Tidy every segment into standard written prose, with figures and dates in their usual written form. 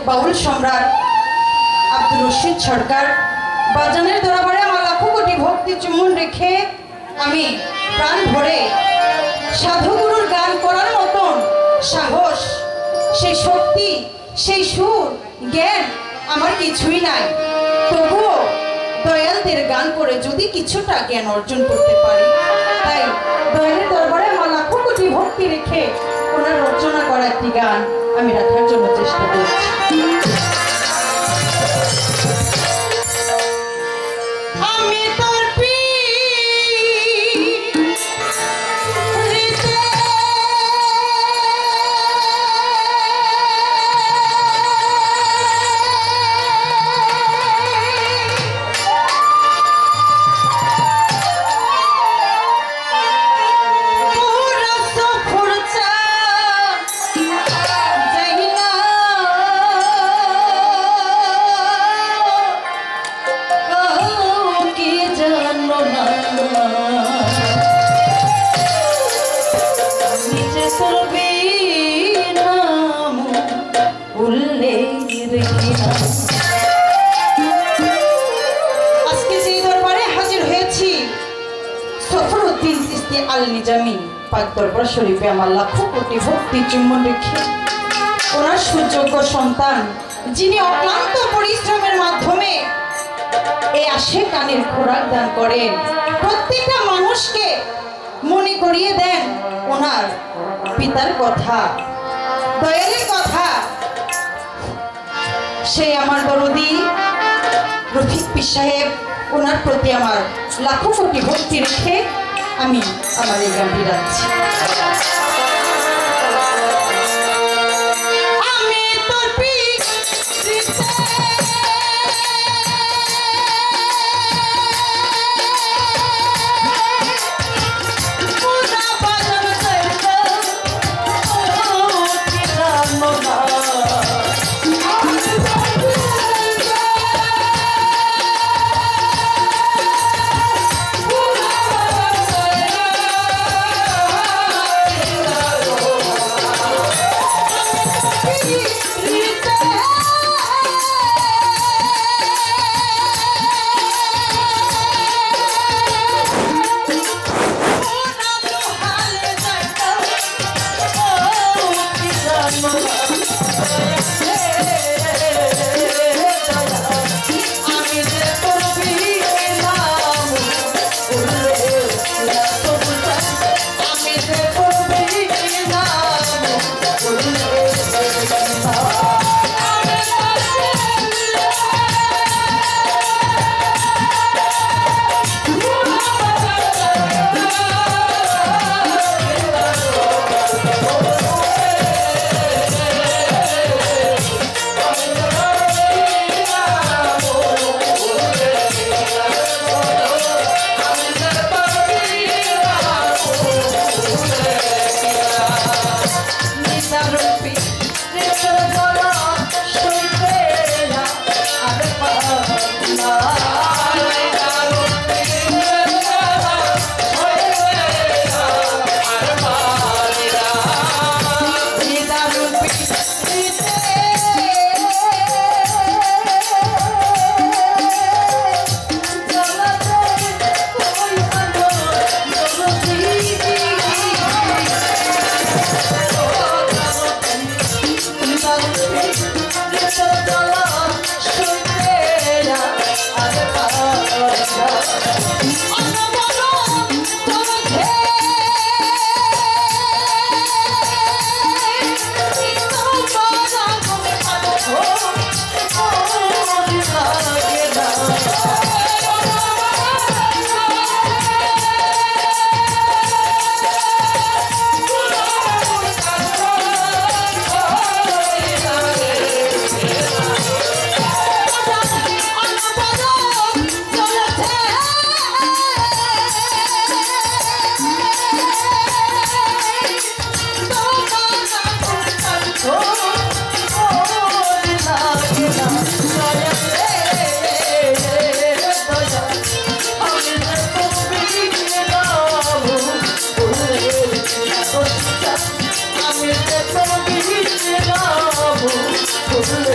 বাউল সম্রাট আব্দুল রশিদ সরকার বাজানের দরবারে আমার লাখো কোটি ভক্তি চুম্বন রেখে আমি প্রাণ ভরে সাধুগুরুর গান করার মতন সাহস, সেই শক্তি, সেই সুর, জ্ঞান আমার কিছুই নাই। তবুও দয়ালদের গান করে যদি কিছুটা জ্ঞান অর্জন করতে পারি, তাই দয়ালের দরবারে আমার লাখো কোটি ভক্তি রেখে ওনার রচনা করা একটি গান আমি রাখার জন্য চেষ্টা করছি। আমি তোর দরবার শরীফে আমার লাখো কোটি ভক্তি চুম্বন রেখে ওনার সুযোগ্য সন্তান, যিনি অক্লান্ত পরিশ্রমের মাধ্যমে এই আশে কানের খোরাক দান করেন, প্রত্যেকটা মানুষকে মনে করিয়ে দেন ওনার পিতার কথা, দয়ালের কথা। সেই আমার দরদি রফিক পীর সাহেব, ওনার প্রতি আমার লাখো কোটি ভক্তি রেখে আমি আমার এই গানটি রাখছি।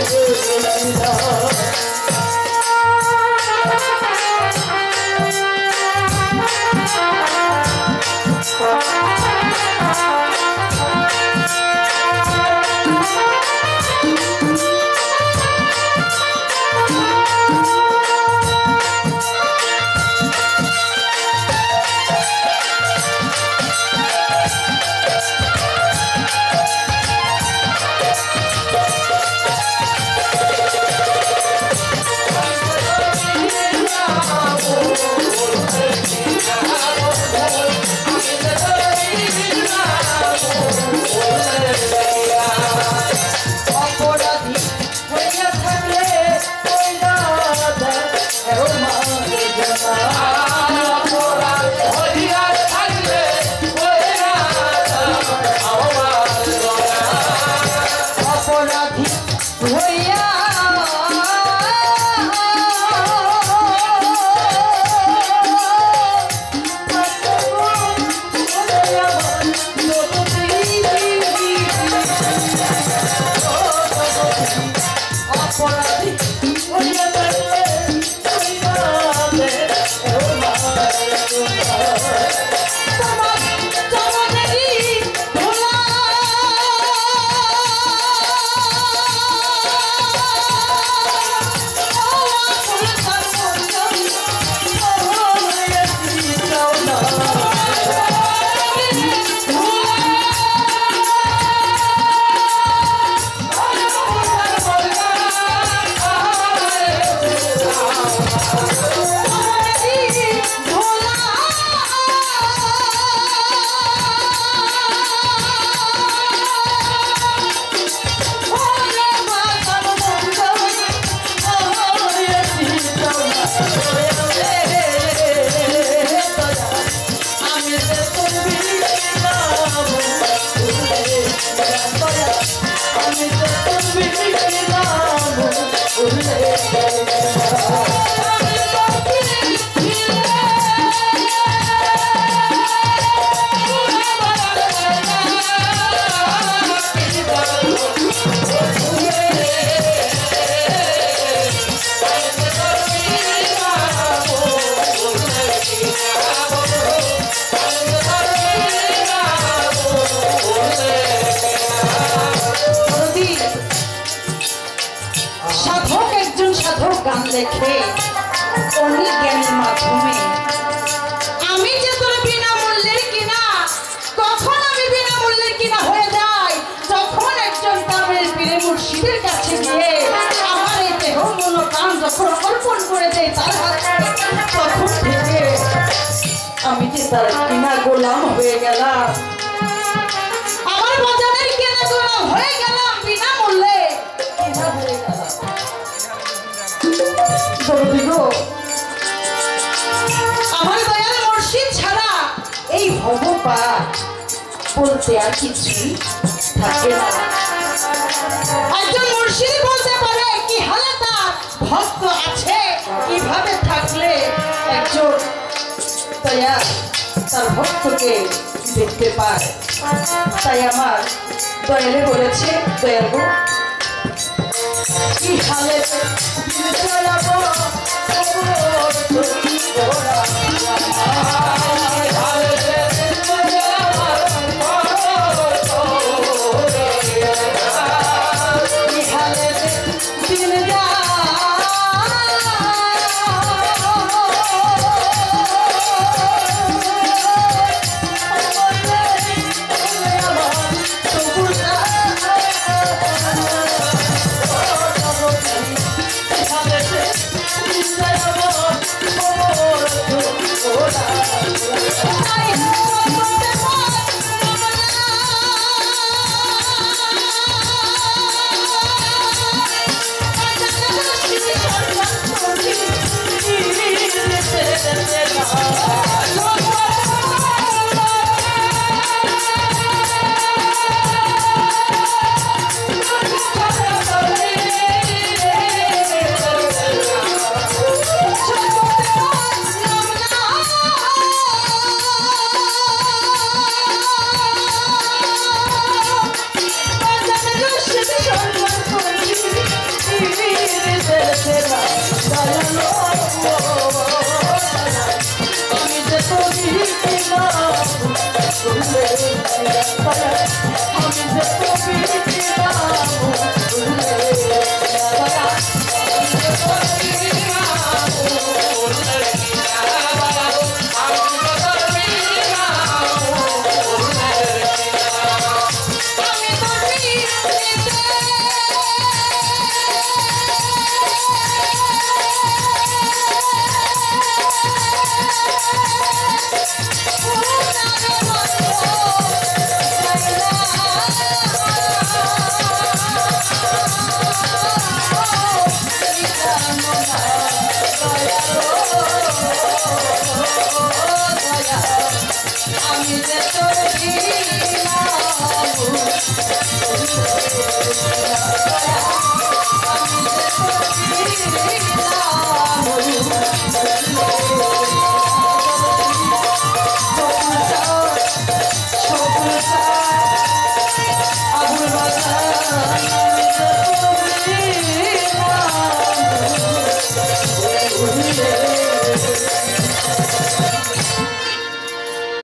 দেখে অনেক জ্ঞানের মাধ্যমে আমি যে তোর বিনামূল্যের কিনা, কখন আমি বিনামূল্যের কিনা হয়ে যাই যখন একজন কামেল পীরে মুর্শিদের কাছে গিয়ে আমার এই দেহ মন প্রাণ যখন অর্পণ করে দেয় তার হাতে, তখন থেকে আমি যে তার কিনা গোলাম হয়ে গেলাম, আমার বাজারের কিনা গোলাম হয়ে গেলাম, বিনামূল্যে কিনা হয়ে গেলাম। আমার দয়াল মুর্শিদ ছাড়া এই ভবপাঠ বলতে আর কিছুই থাকে না। একজন মুর্শিদ বলতে পারে কি হালে তার ভক্ত আছে, কিভাবে থাকলে একজন দয়াল তার ভক্তকে দেখতে পায়। তাই আমার দয়ালে বলেছে, দয়াল গো কি হালে সেরা দয়ালো আমি যে তুমি না ভুলে আমি যে তুমি না ভুলে আমি যে তোর